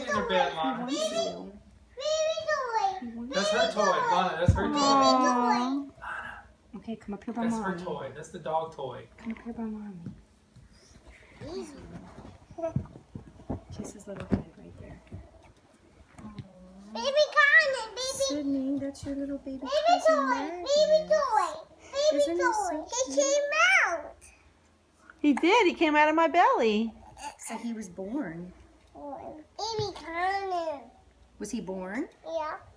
in your bed, Lana. Baby toy. That's her toy, Lana. That's her toy. Lana. Okay, come up here by That's mommy. her toy. That's the dog toy. Come up here by mommy. Kiss his little head right there. Baby Connor, baby. Sydney, that's your little baby Baby cousin toy. Magnus. Baby toy. Baby Isn't he toy. so He cute? came out. He did. He came out of my belly. So he was born. Baby Connor. Was he born? Yeah.